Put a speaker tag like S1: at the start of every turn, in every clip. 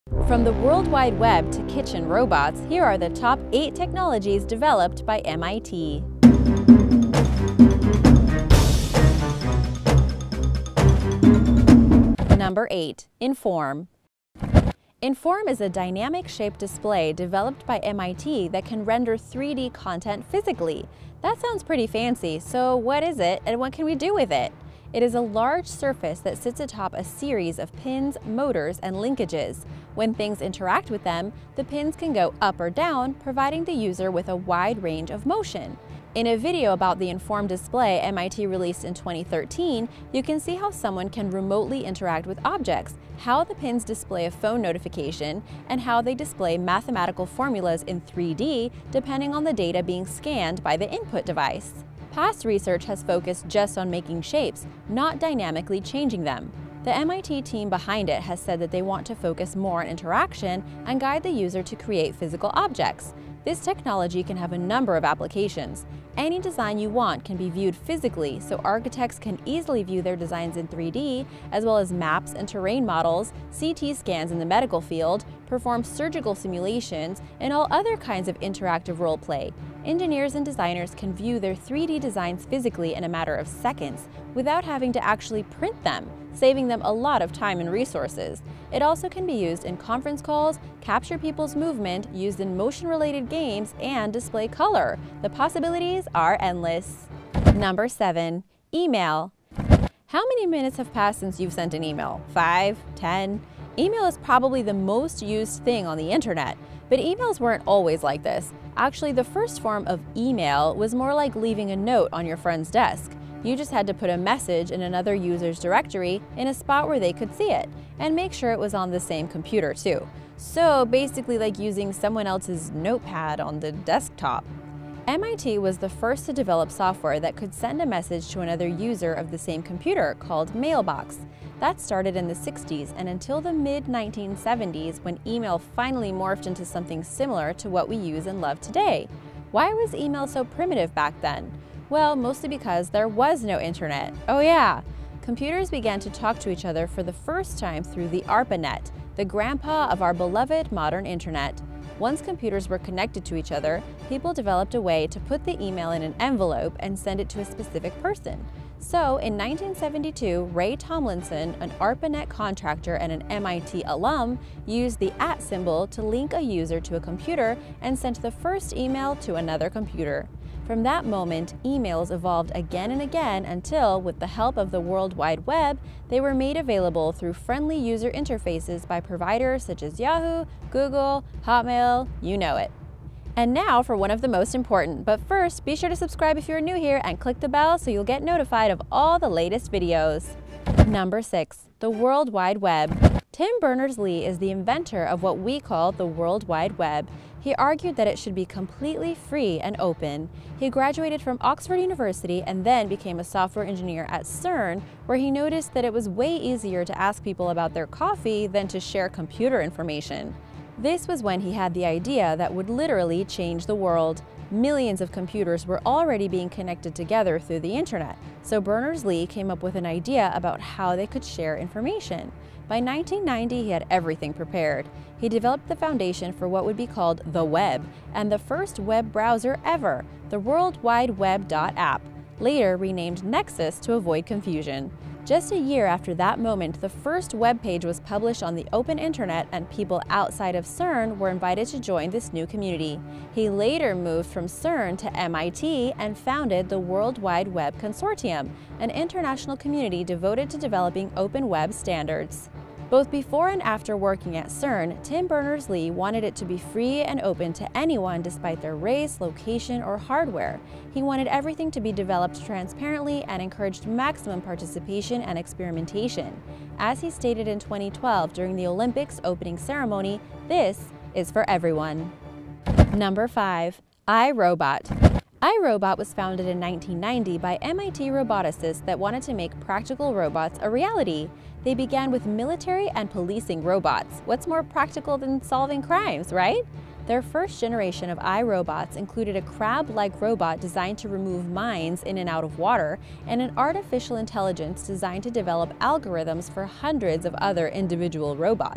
S1: From the World Wide Web to kitchen robots, here are the top 8 technologies developed by MIT. Number 8. Inform. Inform is a dynamic shape display developed by MIT that can render 3D content physically. That sounds pretty fancy, so what is it and what can we do with it? It is a large surface that sits atop a series of pins, motors, and linkages. When things interact with them, the pins can go up or down, providing the user with a wide range of motion. In a video about the Inform display MIT released in 2013, you can see how someone can remotely interact with objects, how the pins display a phone notification, and how they display mathematical formulas in 3D depending on the data being scanned by the input device. Past research has focused just on making shapes, not dynamically changing them. The MIT team behind it has said that they want to focus more on interaction and guide the user to create physical objects. This technology can have a number of applications. Any design you want can be viewed physically, so architects can easily view their designs in 3D, as well as maps and terrain models, CT scans in the medical field, perform surgical simulations, and all other kinds of interactive role play. Engineers and designers can view their 3D designs physically in a matter of seconds without having to actually print them, saving them a lot of time and resources. It also can be used in conference calls, capture people's movement, used in motion-related games, and display color. The possibilities are endless. Number 7. Email. How many minutes have passed since you've sent an email? 5? 10? Email is probably the most used thing on the internet, but emails weren't always like this. Actually, the first form of email was more like leaving a note on your friend's desk. You just had to put a message in another user's directory in a spot where they could see it, and make sure it was on the same computer too. So basically like using someone else's notepad on the desktop. MIT was the first to develop software that could send a message to another user of the same computer called Mailbox. That started in the 60s and until the mid-1970s when email finally morphed into something similar to what we use and love today. Why was email so primitive back then? Well, mostly because there was no internet. Oh yeah! Computers began to talk to each other for the first time through the ARPANET, the grandpa of our beloved modern internet. Once computers were connected to each other, people developed a way to put the email in an envelope and send it to a specific person. So, in 1972, Ray Tomlinson, an ARPANET contractor and an MIT alum, used the @ symbol to link a user to a computer and sent the first email to another computer. From that moment, emails evolved again and again until, with the help of the World Wide Web, they were made available through friendly user interfaces by providers such as Yahoo, Google, Hotmail, you know it. And now for one of the most important, but first, be sure to subscribe if you're new here and click the bell so you'll get notified of all the latest videos. Number 6. The World Wide Web. Tim Berners-Lee is the inventor of what we call the World Wide Web. He argued that it should be completely free and open. He graduated from Oxford University and then became a software engineer at CERN, where he noticed that it was way easier to ask people about their coffee than to share computer information. This was when he had the idea that would literally change the world. Millions of computers were already being connected together through the internet, so Berners-Lee came up with an idea about how they could share information. By 1990, he had everything prepared. He developed the foundation for what would be called the web, and the first web browser ever, the World Wide Web.app, later renamed Nexus to avoid confusion. Just a year after that moment, the first web page was published on the open internet and people outside of CERN were invited to join this new community. He later moved from CERN to MIT and founded the World Wide Web Consortium, an international community devoted to developing open web standards. Both before and after working at CERN, Tim Berners-Lee wanted it to be free and open to anyone despite their race, location, or hardware. He wanted everything to be developed transparently and encouraged maximum participation and experimentation. As he stated in 2012 during the Olympics opening ceremony, this is for everyone. Number 5. iRobot. iRobot was founded in 1990 by MIT roboticists that wanted to make practical robots a reality. They began with military and policing robots. What's more practical than solving crimes, right? Their first generation of iRobots included a crab-like robot designed to remove mines in and out of water, and an artificial intelligence designed to develop algorithms for hundreds of other individual robots.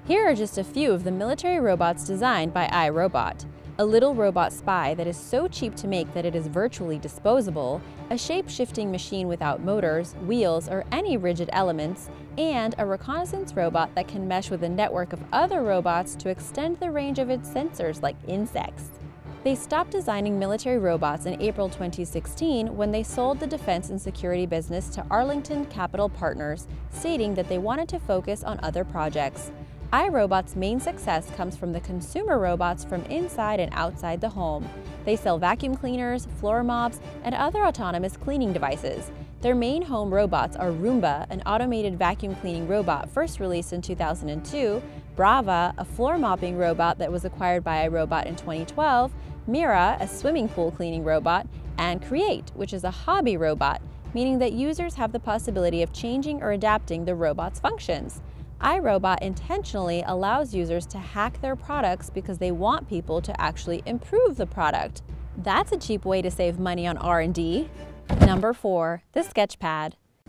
S1: Here are just a few of the military robots designed by iRobot. A little robot spy that is so cheap to make that it is virtually disposable, a shape-shifting machine without motors, wheels, or any rigid elements, and a reconnaissance robot that can mesh with a network of other robots to extend the range of its sensors like insects. They stopped designing military robots in April 2016 when they sold the defense and security business to Arlington Capital Partners, stating that they wanted to focus on other projects. iRobot's main success comes from the consumer robots from inside and outside the home. They sell vacuum cleaners, floor mops, and other autonomous cleaning devices. Their main home robots are Roomba, an automated vacuum cleaning robot first released in 2002, Brava, a floor mopping robot that was acquired by iRobot in 2012, Mira, a swimming pool cleaning robot, and Create, which is a hobby robot, meaning that users have the possibility of changing or adapting the robot's functions. iRobot intentionally allows users to hack their products because they want people to actually improve the product. That's a cheap way to save money on R&D. Number 4. The Sketchpad.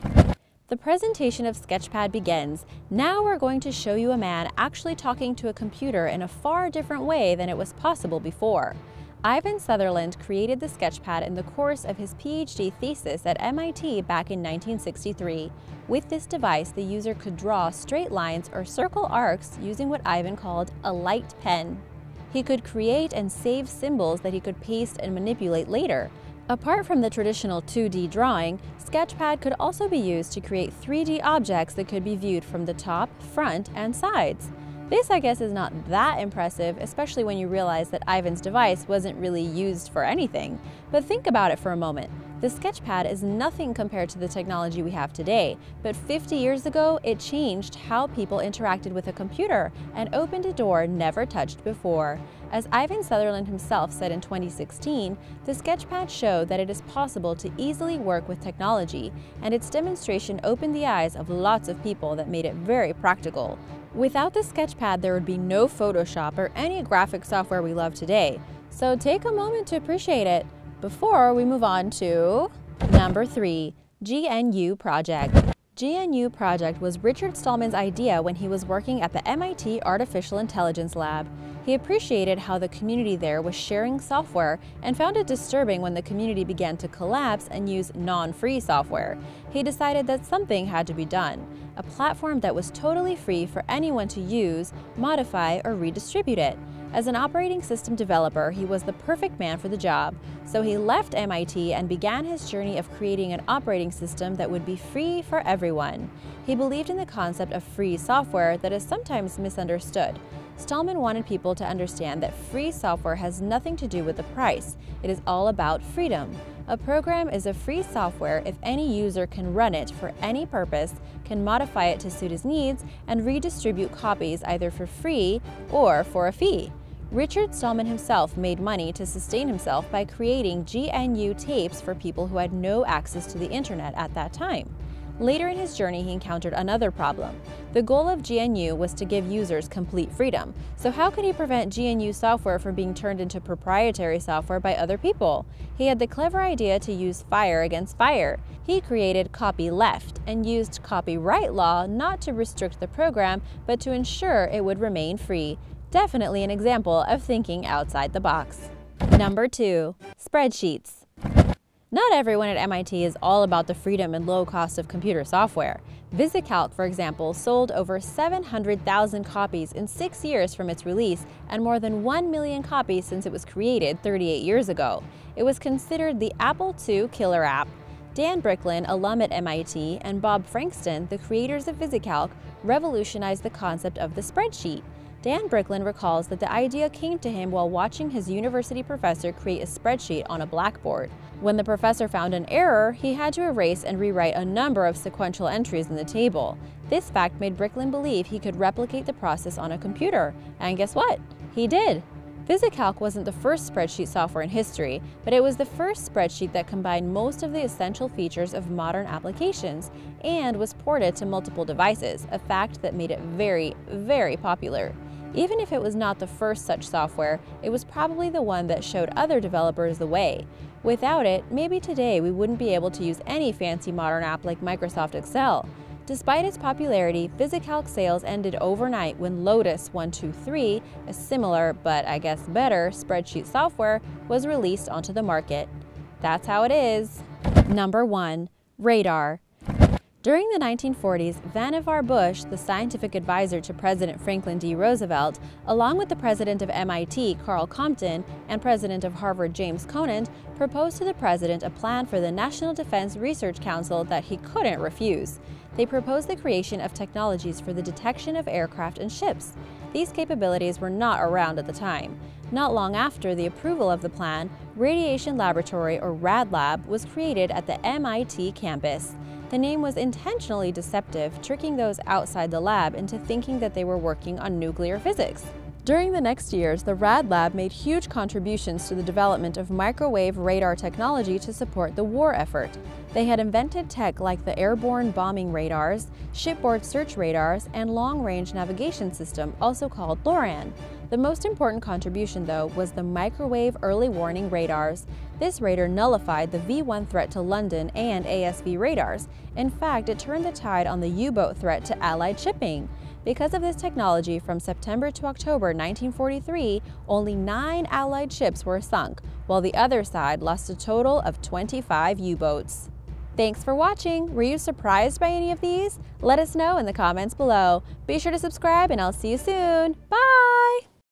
S1: The presentation of Sketchpad begins. Now we're going to show you a man actually talking to a computer in a far different way than it was possible before. Ivan Sutherland created the Sketchpad in the course of his PhD thesis at MIT back in 1963. With this device, the user could draw straight lines or circle arcs using what Ivan called a light pen. He could create and save symbols that he could paste and manipulate later. Apart from the traditional 2D drawing, Sketchpad could also be used to create 3D objects that could be viewed from the top, front, and sides. This, I guess, is not that impressive, especially when you realize that Ivan's device wasn't really used for anything. But think about it for a moment. The Sketchpad is nothing compared to the technology we have today, but 50 years ago, it changed how people interacted with a computer and opened a door never touched before. As Ivan Sutherland himself said in 2016, the Sketchpad showed that it is possible to easily work with technology, and its demonstration opened the eyes of lots of people that made it very practical. Without the Sketchpad, there would be no Photoshop or any graphic software we love today. So take a moment to appreciate it before we move on to number 3, GNU Project. GNU Project was Richard Stallman's idea when he was working at the MIT Artificial Intelligence Lab. He appreciated how the community there was sharing software and found it disturbing when the community began to collapse and use non-free software. He decided that something had to be done, a platform that was totally free for anyone to use, modify, or redistribute it. As an operating system developer, he was the perfect man for the job, so he left MIT and began his journey of creating an operating system that would be free for everyone. He believed in the concept of free software that is sometimes misunderstood. Stallman wanted people to understand that free software has nothing to do with the price. It is all about freedom. A program is a free software if any user can run it for any purpose, can modify it to suit his needs, and redistribute copies either for free or for a fee. Richard Stallman himself made money to sustain himself by creating GNU tapes for people who had no access to the internet at that time. Later in his journey, he encountered another problem. The goal of GNU was to give users complete freedom. So how could he prevent GNU software from being turned into proprietary software by other people? He had the clever idea to use fire against fire. He created copyleft and used copyright law not to restrict the program, but to ensure it would remain free. Definitely an example of thinking outside the box. Number 2. Spreadsheets. Not everyone at MIT is all about the freedom and low cost of computer software. VisiCalc, for example, sold over 700,000 copies in 6 years from its release and more than 1 million copies since it was created 38 years ago. It was considered the Apple II killer app. Dan Bricklin, alum at MIT, and Bob Frankston, the creators of VisiCalc, revolutionized the concept of the spreadsheet. Dan Bricklin recalls that the idea came to him while watching his university professor create a spreadsheet on a blackboard. When the professor found an error, he had to erase and rewrite a number of sequential entries in the table. This fact made Bricklin believe he could replicate the process on a computer. And guess what? He did! VisiCalc wasn't the first spreadsheet software in history, but it was the first spreadsheet that combined most of the essential features of modern applications and was ported to multiple devices, a fact that made it very, very popular. Even if it was not the first such software, it was probably the one that showed other developers the way. Without it, maybe today we wouldn't be able to use any fancy modern app like Microsoft Excel. Despite its popularity, VisiCalc sales ended overnight when Lotus 123, a similar but I guess better spreadsheet software, was released onto the market. That's how it is. Number 1. Radar. During the 1940s, Vannevar Bush, the scientific advisor to President Franklin D. Roosevelt, along with the president of MIT, Carl Compton, and president of Harvard, James Conant, proposed to the president a plan for the National Defense Research Council that he couldn't refuse. They proposed the creation of technologies for the detection of aircraft and ships. These capabilities were not around at the time. Not long after the approval of the plan, Radiation Laboratory, or RAD Lab, was created at the MIT campus. The name was intentionally deceptive, tricking those outside the lab into thinking that they were working on nuclear physics. During the next years, the RAD Lab made huge contributions to the development of microwave radar technology to support the war effort. They had invented tech like the airborne bombing radars, shipboard search radars, and long-range navigation system, also called LORAN. The most important contribution, though, was the microwave early warning radars. This radar nullified the V-1 threat to London and ASV radars. In fact, it turned the tide on the U-boat threat to Allied shipping. Because of this technology, from September to October 1943, only 9 Allied ships were sunk, while the other side lost a total of 25 U-boats. Thanks for watching! Were you surprised by any of these? Let us know in the comments below. Be sure to subscribe and I'll see you soon. Bye!